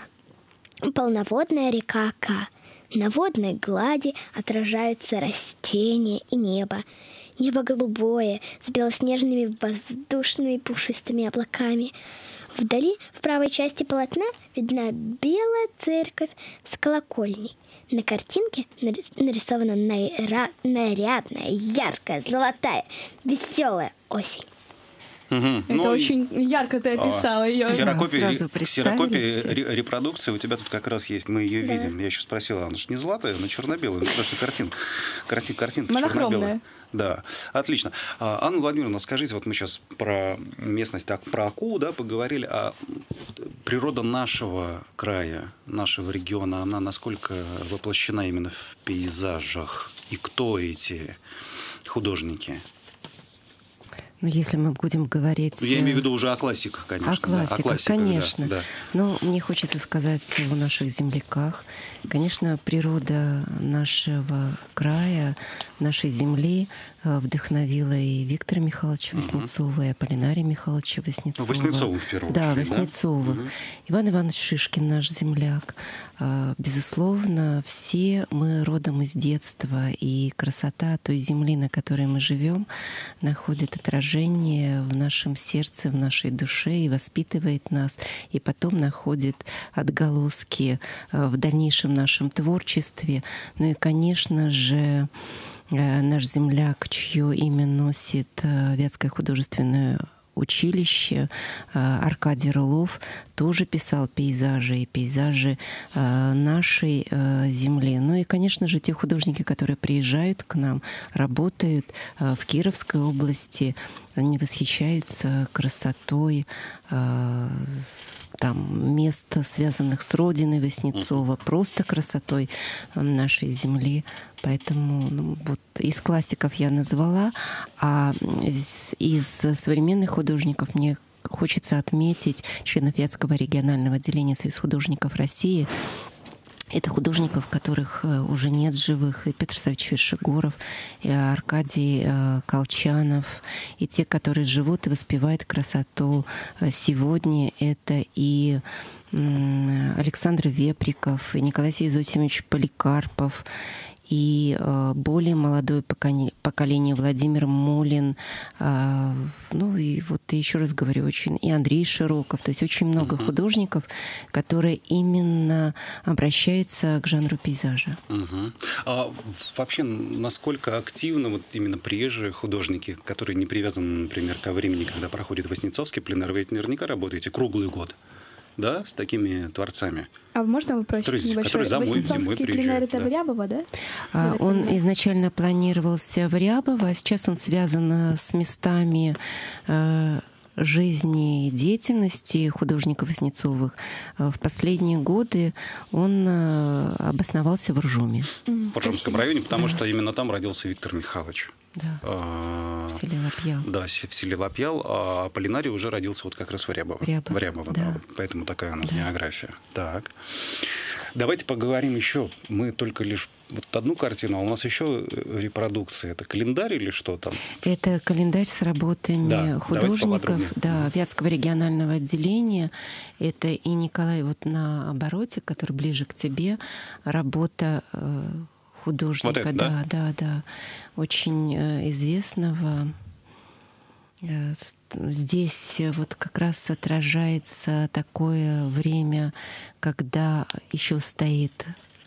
полноводная река Ока. На водной глади отражаются растения и небо. Небо голубое, с белоснежными воздушными пушистыми облаками. Вдали, в правой части полотна, видна белая церковь с колокольней. На картинке нари- нарисована найра- нарядная, яркая, золотая, веселая осень. Мгм. Это Ну, очень ярко ты описала ее. Ксерокопия, Сразу ре- представили ксерокопия все. ре- репродукции у тебя тут как раз есть, мы ее Да. видим. Я еще спросила, она же не золотая, она черно-белая. Ну, потому что картин, карти, картинка Монохромная. черно-белая. Да, отлично. А, Анна Владимировна, скажите, вот мы сейчас про местность, так, про Оку, да, поговорили, а природа нашего края, нашего региона, она насколько воплощена именно в пейзажах? И кто эти художники? Ну, если мы будем говорить... Я имею в виду уже о классиках, конечно. О классиках, да, о классиках, конечно. Да, да. Но мне хочется сказать о наших земляках. Конечно, природа нашего края, нашей земли вдохновила и Виктора Михайловича Васнецова, uh-huh. и Аполлинария Михайловича Васнецова. Васнецова, в первую да, очередь, Васнецовых. Да? Uh-huh. Иван Иванович Шишкин, наш земляк. Безусловно, все мы родом из детства, и красота той земли, на которой мы живем, находит отражение в нашем сердце, в нашей душе и воспитывает нас, и потом находит отголоски в дальнейшем нашем творчестве. Ну и, конечно же, наш земляк, чье имя носит Вятское художественное училище, Аркадий Рылов, тоже писал пейзажи, и пейзажи нашей земли. Ну и, конечно же, те художники, которые приезжают к нам, работают в Кировской области, они восхищаются красотой там, мест, связанных с родиной Васнецова, просто красотой нашей земли. Поэтому ну, вот из классиков я назвала, а из, из современных художников мне хочется отметить членов Вятского регионального отделения Союза художников России. Это художников, которых уже нет живых, и Петр Савичевич Шигуров, и Аркадий Колчанов, и те, которые живут и воспевают красоту сегодня. Это и Александр Веприков, и Николай Зосимович Поликарпов, и более молодое поколение Владимир Мулин, ну и вот еще раз говорю, очень и Андрей Широков, то есть очень много uh-huh. художников, которые именно обращаются к жанру пейзажа. Uh-huh. А вообще, насколько активно вот именно приезжие художники, которые не привязаны, например, ко времени, когда проходит Васнецовский пленэр, вы ведь наверняка работаете круглый год, да, с такими творцами? А можно вопросик которые, небольшой? Васнецовский пленэр — это да. в Рябово, да? А, он понимаю. изначально планировался в Рябово, а сейчас он связан с местами э, жизни и деятельности художников Васнецовых. В последние годы он э, обосновался в Ржуме. В Ржумском районе, потому да. что именно там родился Виктор Михайлович. Да. А, в селе Лапьял. Да, в селе Лапьял, а Аполлинарий уже родился вот как раз в Рябово. В Рябово, в Рябово да. да. Поэтому такая у нас да. география. Так. Давайте поговорим еще. Мы только лишь вот одну картину, а у нас еще репродукции. Это календарь или что там? Это календарь с работами да, художников да, Вятского регионального отделения. Это и Николай вот на обороте, который ближе к тебе, работа художника, вот это, да, да, да, да, очень известного. Здесь вот как раз отражается такое время, когда еще стоит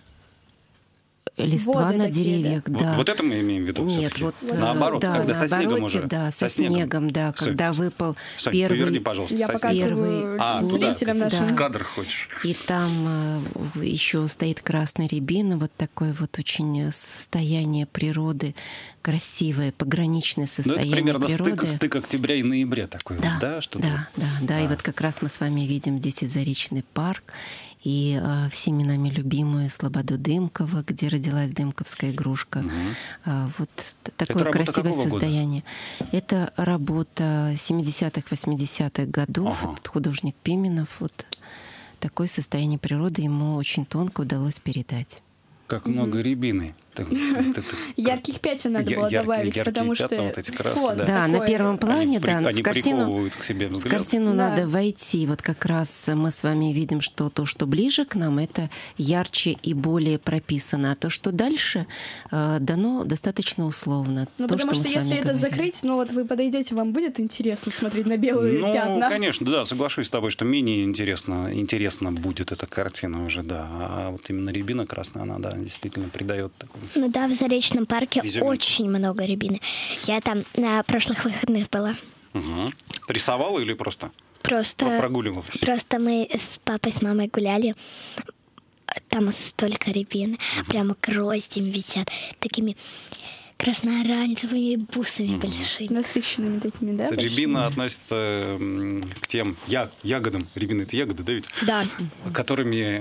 листва Воды на такие, деревьях. Да. Да. Вот, вот это мы имеем в виду? Нет, вот наоборот, да, когда на со снегом уже. Да, со, со снегом, снегом, да, Сонь, когда выпал Сонь, первый... Поверни, пожалуйста, Я показываю а, зрителям нашим. Да. В кадр хочешь. И там э, еще стоит красная рябина, вот такое вот очень состояние природы, красивое, пограничное состояние природы. Ну, это примерно природы. Стык, стык октября и ноября такой. Да, вот, да, что да, да, да, да. И вот как раз мы с вами видим здесь и Заречный парк, и э, всеми нами любимую Слободу Дымкова, где родилась дымковская игрушка. Угу. А, вот такое это красивое состояние. Года? Это работа семидесятых, восьмидесятых годов. Ага. Это художник Пименов. Вот такое состояние природы ему очень тонко удалось передать. Как много рябины. Ярких пятен надо было добавить, потому что да, на первом плане, да, в картину, к себе в картину надо войти. Вот как раз мы с вами видим, что то, что ближе к нам, это ярче и более прописано, а то, что дальше, дано достаточно условно. Ну, потому что если это закрыть, ну вот вы подойдете, вам будет интересно смотреть на белые пятна. Ну, конечно, да, соглашусь с тобой, что менее интересно, интересно будет эта картина уже, да. А вот именно рябина красная, она, да, действительно придает такой. Ну да, в Заречном парке Изюминка. Очень много рябины. Я там на прошлых выходных была. Угу. Рисовала или просто? Просто. Прогуливалась? Просто мы с папой, с мамой гуляли. Там столько рябины. Угу. Прямо гроздем висят. Такими красно-оранжевыми бусами угу. большими. Насыщенными такими, да? Рябина большими? Относится к тем я, ягодам. Рябина — это ягоды, да ведь? Да. Которыми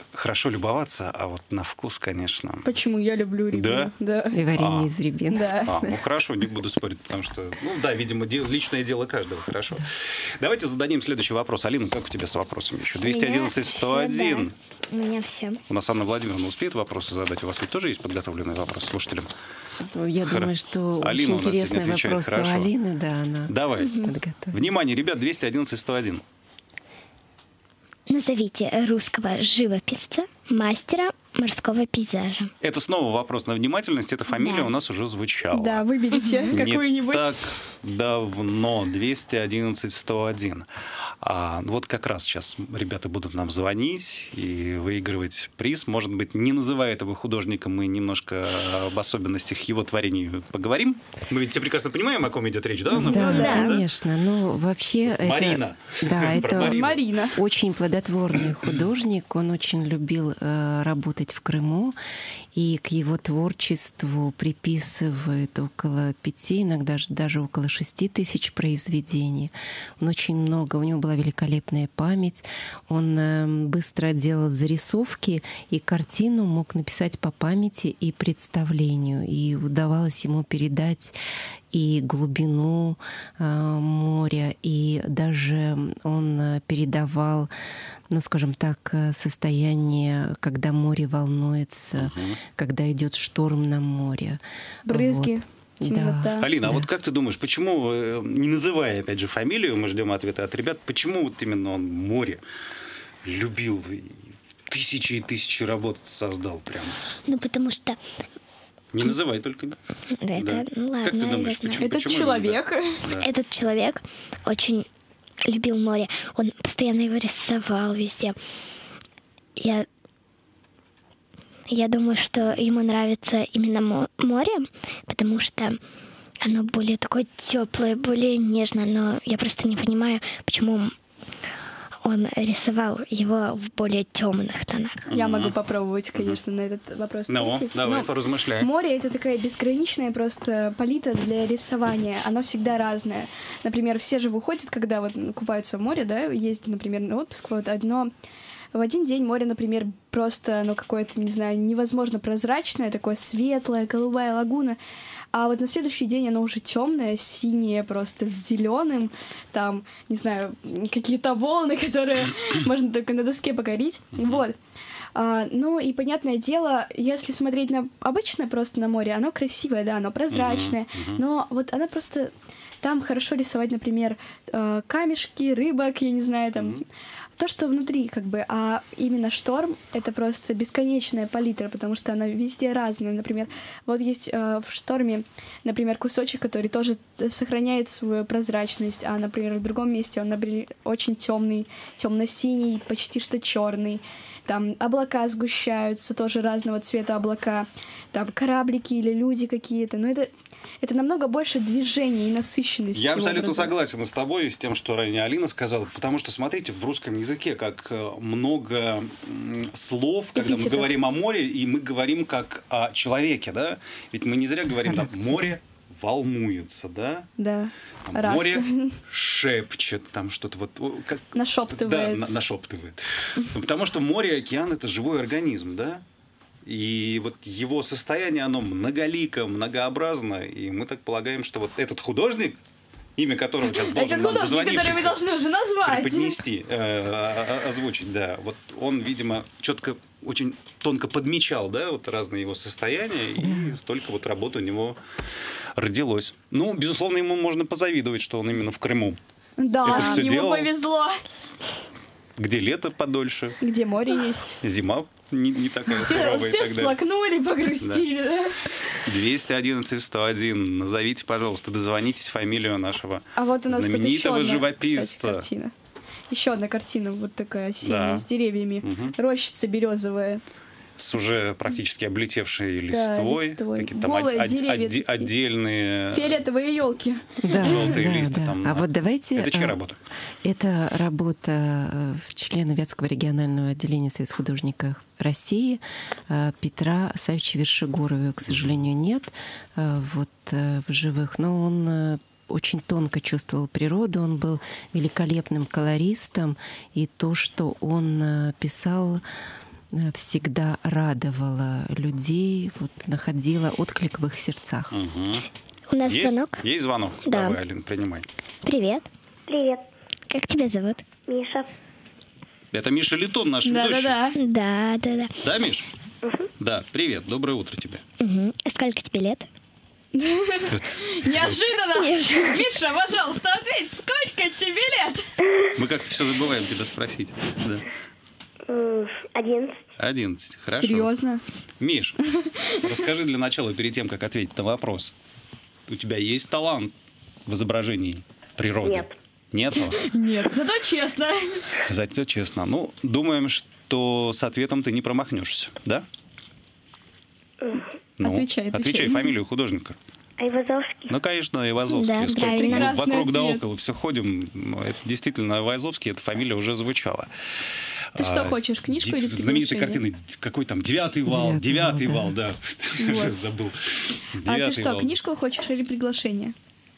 хорошо любоваться, а вот на вкус, конечно. Почему? Я люблю рябину. Да? Да. И варенье А. из рябины. Да. А, ну хорошо, не буду спорить, потому что, ну да, видимо, де- личное дело каждого, хорошо. Давайте зададим следующий вопрос. Алина, как у тебя с вопросами еще? двести одиннадцать сто один. У меня все. У нас Анна Владимировна успеет вопросы задать? У вас ведь тоже есть подготовленный вопрос слушателям? Ну, Я Хоро- думаю, что Алина у очень нас сегодня интересный отвечает вопрос у хорошо. Алины, да, она Давай. подготовила. Внимание, ребят, двести одиннадцать сто один. Назовите русского живописца, мастера морского пейзажа. Это снова вопрос на внимательность. Эта фамилия Да. у нас уже звучала. Да, выберите Не какую-нибудь. так давно, двести одиннадцать сто один. А, вот как раз сейчас ребята будут нам звонить и выигрывать приз. Может быть, не называя этого художника, мы немножко об особенностях его творения поговорим. Мы ведь все прекрасно понимаем, о ком идет речь, да? Анна Да, Владимировна? конечно. Ну, вообще... Марина. Это, да, Про это Марину. Марина. очень плодотворный художник. Он очень любил э, работать в Крыму. И к его творчеству приписывают около пяти, иногда же даже около шести тысяч произведений. Он очень много... У него была великолепная память. Он э, быстро делал зарисовки, и картину мог написать по памяти и представлению. И удавалось ему передать и глубину э, моря, и даже он э, передавал, ну, скажем так, э, состояние, когда море волнуется, Мгм. когда идет шторм на море. Брызги, Вот. темнота. Да. Алина, а Да. вот как ты думаешь, почему, э, не называя, опять же, фамилию, мы ждем ответа от ребят, почему вот именно он море любил, и тысячи и тысячи работ создал прям? Ну, потому что... Не называй только. Да, Да. это... Ну, ладно, Как ты я думаешь, знаю. почему? Этот почему человек. именно так? Да. Этот человек очень любил море. Он постоянно его рисовал везде. Я, я думаю, что ему нравится именно мо- море, потому что оно более такое теплое, более нежное. Но я просто не понимаю, почему он рисовал его в более темных тонах. Я могу попробовать, конечно, на этот вопрос Ну, ответить. давай, Но поразмышляй. море — это такая безграничная просто палитра для рисования. Оно всегда разное. Например, все же выходят, когда вот купаются в море, да, ездят, например, на отпуск, вот одно... В один день море, например, просто, ну, какое-то, не знаю, невозможно прозрачное, такое светлое, голубая лагуна. А вот на следующий день оно уже темное, синее, просто с зеленым, там, не знаю, какие-то волны, которые можно только на доске покорить. Вот. А, ну и понятное дело, если смотреть на обычное просто на море, оно красивое, да, оно прозрачное, но вот оно просто... Там хорошо рисовать, например, э, камешки, рыбок, я не знаю, там... То, что внутри, как бы, а именно шторм — это просто бесконечная палитра, потому что она везде разная. Например, вот есть э, в шторме, например, кусочек, который тоже сохраняет свою прозрачность, а, например, в другом месте он, например, очень темный, темно-синий, почти что черный. Там облака сгущаются, тоже разного цвета облака. Там кораблики или люди какие-то. Но это, это намного больше движения и насыщенности. Я абсолютно образа. согласен с тобой и с тем, что ранее Алина сказала, потому что, смотрите, в русском языке как э, много м, слов, когда мы Эпитетов. говорим о море, и мы говорим как о человеке, да? Ведь мы не зря говорим, там, море волнуется, да? Да. Там, Раз. море шепчет, там что-то вот... о, Как... Нашептывает. Да, на- нашептывает. Ну, потому что море, океан — это живой организм, да? И вот его состояние, оно многолико, многообразно, и мы так полагаем, что вот этот художник, имя которого сейчас должен Этот нам художник, который мы дозвонившийся должны уже назвать. преподнести, э, о- о- озвучить, да. Вот он, видимо, четко, очень тонко подмечал, да, вот разные его состояния, и столько вот работ у него родилось. Ну, безусловно, ему можно позавидовать, что он именно в Крыму, Да, Это всё ему делал. повезло. где лето подольше, Где море есть. зима не, не такая Все, суровая и все так далее. сплакнули, погрустили, да. двести одиннадцать сто один. Назовите, пожалуйста, дозвонитесь фамилию нашего А вот у нас тут еще знаменитого одна, живописца. кстати, картина. Еще одна картина, вот такая осенняя, Да. с деревьями. Мгм. Рощица березовая. С уже практически облетевшей Да, листвой. листвой. Какие-то там Голые од- од- деревья оде- такие. отдельные Фиолетовые елки. Да, желтые да, листья да. там. А вот давайте... Это чья а, работа? Это работа э, члена Вятского регионального отделения Союза художников России э, Петра Савича Вершигорова. К сожалению, нет э, вот, э, в живых, но он э, очень тонко чувствовал природу, он был великолепным колористом, и то, что он э, писал, всегда радовала людей, вот, находила отклик в их сердцах. Угу. У нас есть, звонок? Есть звонок? Да. Давай, Алина, принимай. Привет. Привет, Как тебя зовут? Миша. Это Миша Литон, наш ведущий. Да-да-да. Да, да, да. Да, Миш? Да, привет, доброе утро тебе. Угу. Сколько тебе лет? Неожиданно. Миша, пожалуйста, ответь, сколько тебе лет? Мы как-то все забываем тебя спросить. Да. М, Одиннадцать. одиннадцать, хорошо. Серьезно? Миш, расскажи для начала, перед тем, как ответить на вопрос. У тебя есть талант в изображении природы? Нет. Нету? Нет, зато честно. Зато честно. Ну, думаем, что с ответом ты не промахнешься, да? Ну, Отвечай, отвечай. Отвечай фамилию художника. Айвазовский. Ну, конечно, Айвазовский. Да, Сколько правильно. мы Прекрасный вокруг да ответ. около все ходим. Это действительно Айвазовский, эта фамилия уже звучала. Ты что хочешь, книжку или Знаменитые приглашение? картины, какой там, девятый вал, Девятый девятый вал, вал, да. Вот. Забыл. А ты Девятый что, вал. книжку хочешь или приглашение?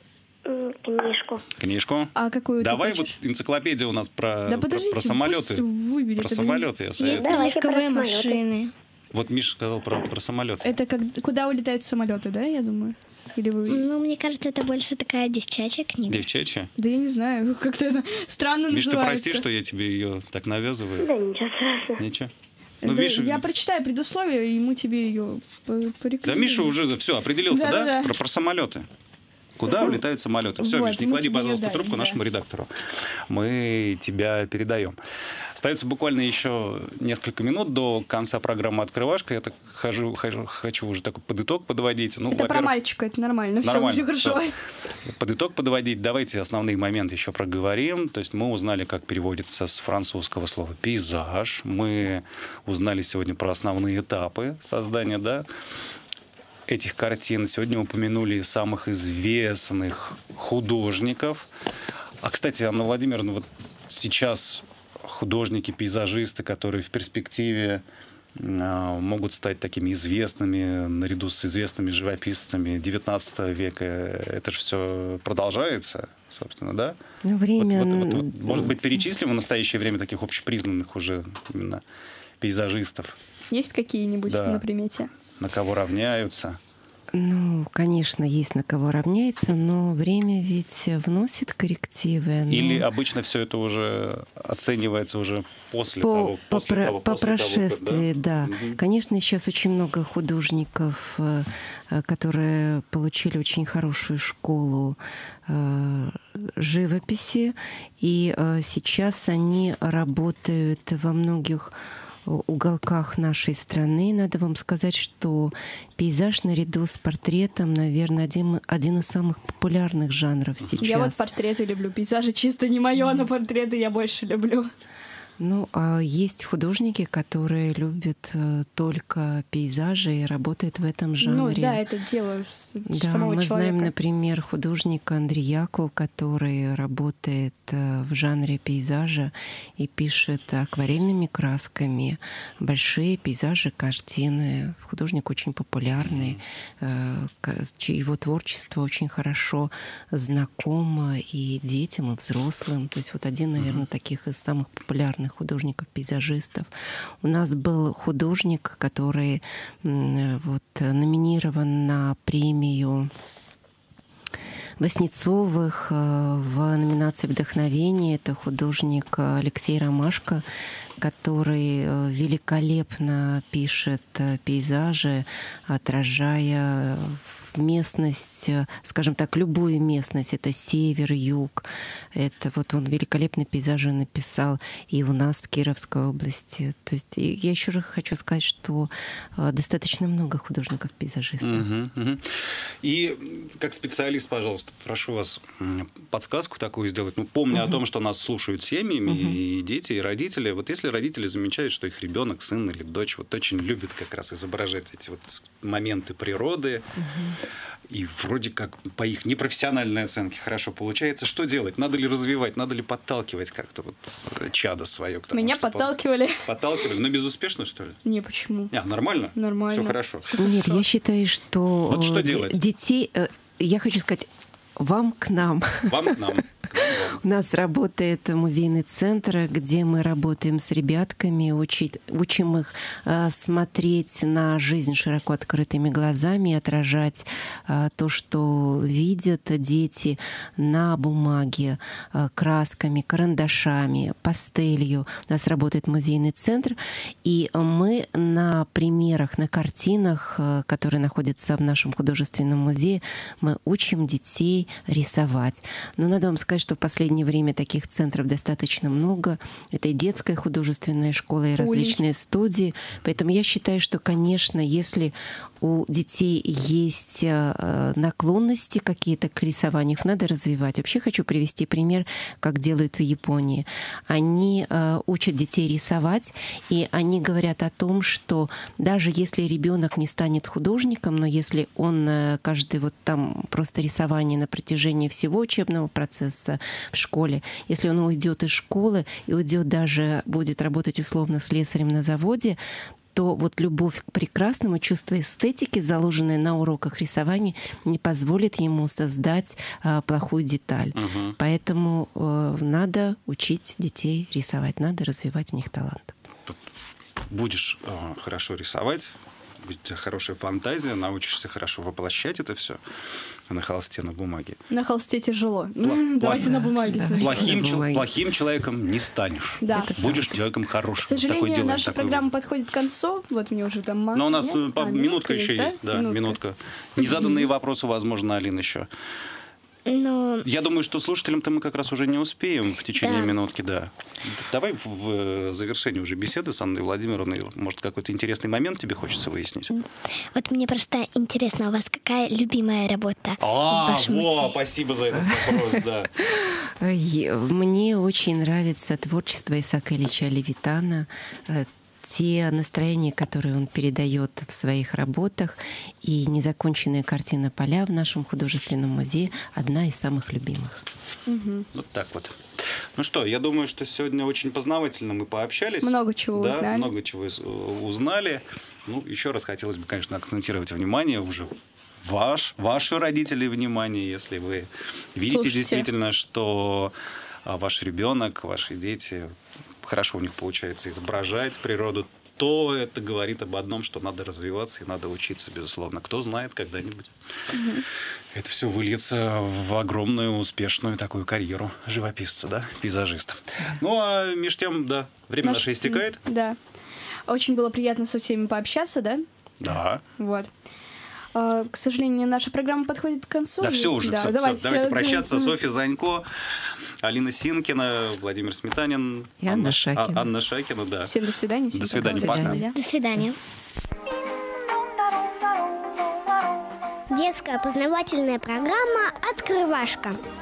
М, Книжку. Книжку. А какую Давай ты вот хочешь? энциклопедия у нас про, Да про- подождите, про самолеты. пусть выберет, Про это самолеты я Есть советую. Давайте про легковые самолеты. машины. Вот Миша сказал про, про самолеты. Это как, куда улетают самолеты, да, я думаю? Или вы... Ну, мне кажется, это больше такая девчачья книга. Девчачья. Да я не знаю, как-то это странно Миш, ты называется. прости, что я тебе ее так навязываю. Да ничего страшного. Ничего. Ну, Да, Миша, Я прочитаю предусловие, и мы тебе ее да, порекомендуем. Миша уже все определился, да? Да-да-да. Про, про самолеты. Куда улетают самолеты? Все, Вот, Миш, не мы клади, тебе её пожалуйста, дарим, трубку да. нашему редактору. Мы тебя передаем. Остается буквально еще несколько минут до конца программы «Открывашка». Я так хожу, хожу, хочу уже такой под итог подводить. Ну, Это про во-первых, мальчика, это нормально, все, Нормально, все хорошо. всё. Под итог подводить. Давайте основные моменты еще проговорим. То есть мы узнали, как переводится с французского слова «пейзаж». Мы узнали сегодня про основные этапы создания, да, этих картин. Сегодня упомянули самых известных художников. А, кстати, Анна Владимировна, вот сейчас художники, пейзажисты, которые в перспективе а, могут стать такими известными, наряду с известными живописцами девятнадцатого века, это же все продолжается, собственно, да? Ну, время... Вот, вот, вот, вот, может быть, перечислим в настоящее время таких общепризнанных уже именно пейзажистов, Есть какие-нибудь Да. на примете? на кого равняются? Ну, конечно, есть на кого равняется, но время ведь вносит коррективы. но Или обычно все это уже оценивается уже после по, того, по, после про- того, по после того, как, прошествии, да. Мгм. Конечно, сейчас очень много художников, э, э, которые получили очень хорошую школу э, живописи, и э, сейчас они работают во многих уголках нашей страны. Надо вам сказать, что пейзаж наряду с портретом, наверное, один, один из самых популярных жанров сейчас. Я вот портреты люблю. Пейзажи чисто не мое, но портреты я больше люблю. Ну, а есть художники, которые любят э, только пейзажи и работают в этом жанре. Ну да, это дело с Да, самого мы человека. знаем, например, художника Андреяку, который работает э, в жанре пейзажа и пишет акварельными красками большие пейзажи, картины. Художник очень популярный, э, к- чье- его творчество очень хорошо знакомо и детям, и взрослым. То есть вот один, наверное, таких из самых популярных художников-пейзажистов. У нас был художник, который м, вот, номинирован на премию Васнецовых э, в номинации «Вдохновение». Это художник Алексей Ромашко, который э, великолепно пишет э, пейзажи, отражая местность, э, скажем так, любую местность. Это север, юг. Это вот он великолепные пейзажи написал и у нас в Кировской области. То есть и я еще раз хочу сказать, что э, достаточно много художников-пейзажистов. Мгм, мгм. И как специалист, пожалуйста, прошу вас м, подсказку такую сделать. Ну, помня о том, что нас слушают семьями, и дети, и родители. Вот если родители замечают, что их ребенок, сын или дочь, вот очень любит как раз изображать эти вот моменты природы, и вроде как по их непрофессиональной оценке хорошо получается, что делать? Надо ли развивать, надо ли подталкивать как-то вот чадо свое? к тому, Меня чтобы- подталкивали. Подталкивали, но безуспешно, что ли? Не, почему? А, нормально? Нормально. Все хорошо. Нет, я считаю, что Вот что э, де- делать? детей, э, я хочу сказать, вам к нам. Вам к нам. У нас работает музейный центр, где мы работаем с ребятками, учить, учим их э, смотреть на жизнь широко открытыми глазами, отражать э, то, что видят дети на бумаге, э, красками, карандашами, пастелью. У нас работает музейный центр, и мы на примерах, на картинах, э, которые находятся в нашем художественном музее, мы учим детей рисовать. Но надо вам сказать, что в последнее время таких центров достаточно много. Это и детская художественная школа, и различные Ой. студии. Поэтому я считаю, что, конечно, если у детей есть наклонности какие-то к рисованию, их надо развивать. Вообще хочу привести пример, как делают в Японии. Они учат детей рисовать, и они говорят о том, что даже если ребенок не станет художником, но если он каждый вот там просто рисование на протяжении всего учебного процесса в школе, если он уйдет из школы и уйдет даже, будет работать условно слесарем на заводе, то вот любовь к прекрасному, чувство эстетики, заложенное на уроках рисования, не позволит ему создать а, плохую деталь. Угу. Поэтому а, надо учить детей рисовать, надо развивать в них талант. Будешь а, хорошо рисовать, будет у тебя хорошая фантазия, научишься хорошо воплощать это все на холсте, на бумаге. На холсте тяжело. Пла- Давайте пла- на бумаге. Да. Плохим, чел- плохим человеком не станешь. Да. Будешь человеком хорошим. К сожалению, делаем, наша программа выбор. подходит к концу. Вот мне уже там... Но у нас Нет? по- а, минутка, минутка еще есть, есть. Да, да, минутка. минутка. Незаданные вопросы, возможно, Алина, еще. Но... Я думаю, что слушателям-то мы как раз уже не успеем в течение да. минутки, да. Давай в, в завершении уже беседы с Анной Владимировной, может, какой-то интересный момент тебе хочется выяснить? Вот мне просто интересно, у вас какая любимая работа? А, во, спасибо за этот вопрос, да. Мне очень нравится творчество Исаака Ильича Левитана, те настроения, которые он передает в своих работах, и незаконченная картина «Поля» в нашем художественном музее одна из самых любимых. Угу. Вот так вот. Ну что, я думаю, что сегодня очень познавательно мы пообщались. Много чего да, узнали. Много чего узнали. Ну, еще раз хотелось бы, конечно, акцентировать внимание уже ваш, ваши родители внимание, если вы видите Слушайте. действительно, что ваш ребенок, ваши дети хорошо у них получается изображать природу, то это говорит об одном, что надо развиваться и надо учиться, безусловно. Кто знает, когда-нибудь угу. это все выльется в огромную, успешную такую карьеру живописца, да, пейзажиста. Да. Ну, а между тем, да, время Наш... наше истекает. Да. Очень было приятно со всеми пообщаться, да? Да. Вот. К сожалению, наша программа подходит к концу. Да, все уже, да, все, давайте, все. Давайте прощаться. Да. Софья Занько, Алина Синкина, Владимир Сметанин, и Анна, Анна Шакина. А, Анна Шакина, да. Всем до свидания. До свидания. До свидания. До свидания. Детская познавательная программа «Открывашка».